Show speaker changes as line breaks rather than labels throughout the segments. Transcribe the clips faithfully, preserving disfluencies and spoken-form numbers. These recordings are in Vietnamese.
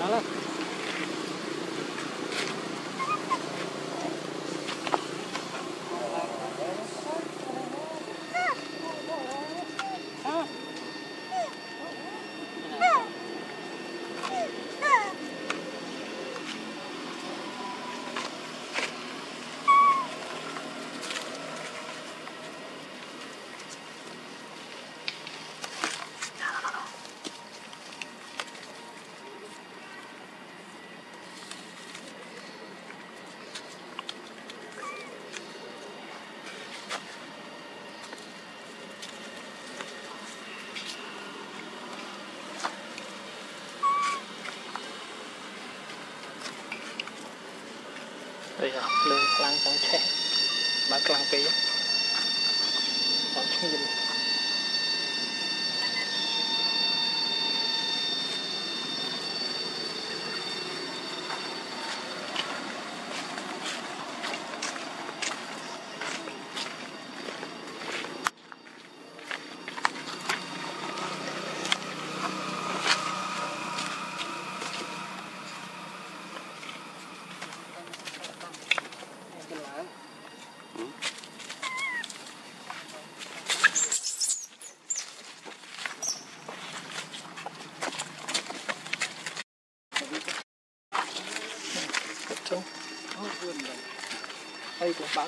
Đó đây là lên lăng trong tre bác lăng ký còn chung nhìn chung đây cũng bắn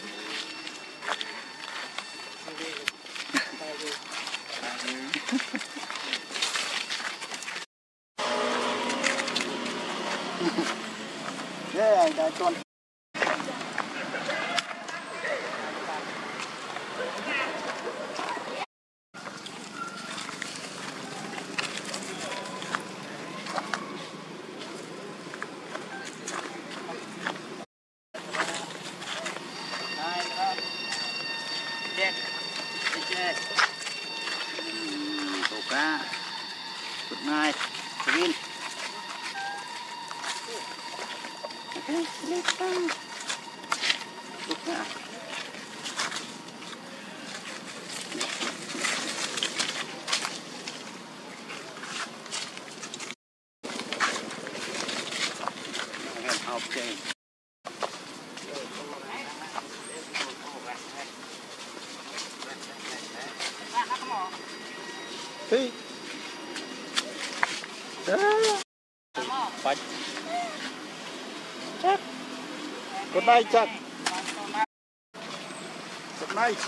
đây là con tổ cá good night Vin let's go look now okay Hey. Ah. Bạch. Chắc. Good night chắc. Good night.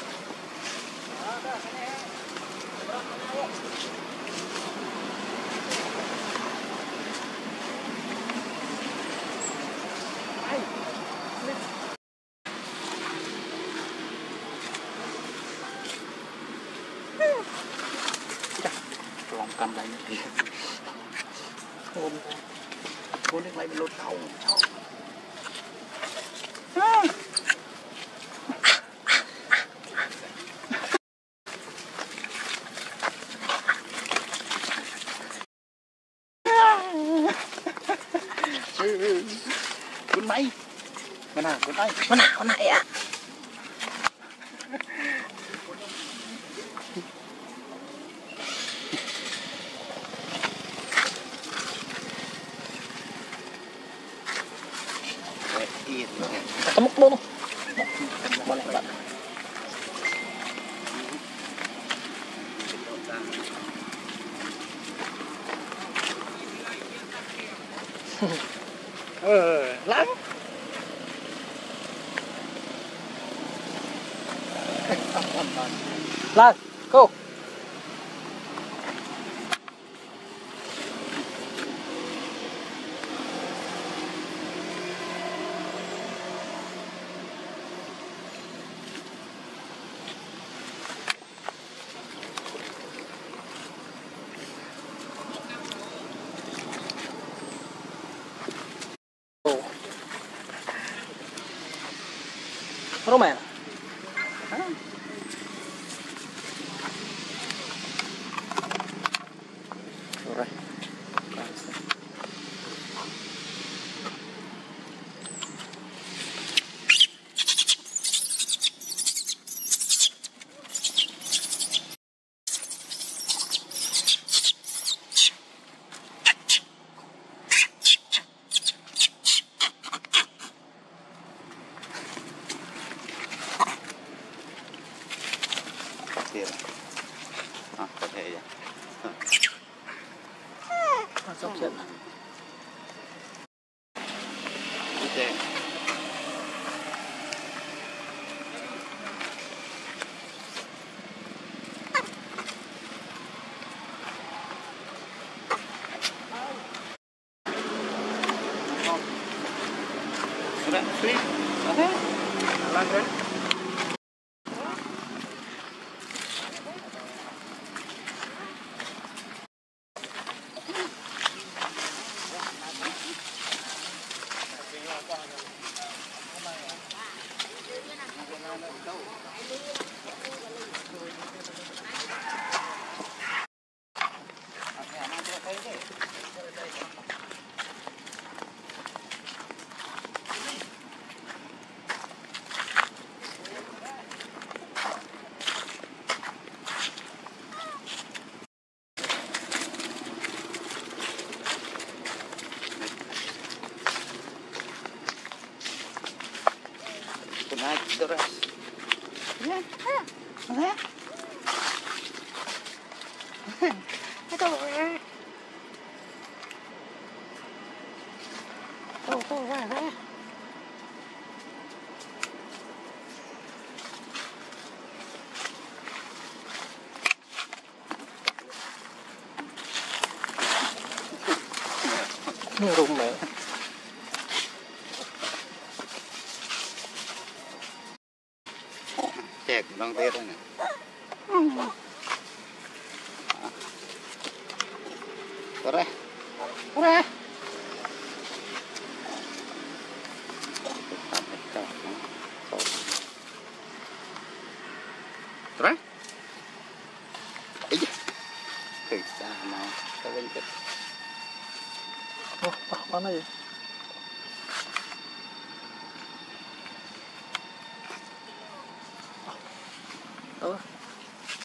Lòng cầm lại kìa ôm ra ôm lên lại bị lột đầu à. Con máy con nào con tay con nào con này ạ Temuk dulu. Boleh, Pak. Ờ, lắm. Lên, cô. Roman. Rồi. sắp chết ok Sudah, free. Oke. Jalan kan? Naik terus. Ya, ya. Itu. Tuh, tuh, wah, wah. Ini rumah. Cek bang tiranya. Ore. Ore. Ore. Iya. Kita mau ke lanjut. Oh, mana ya?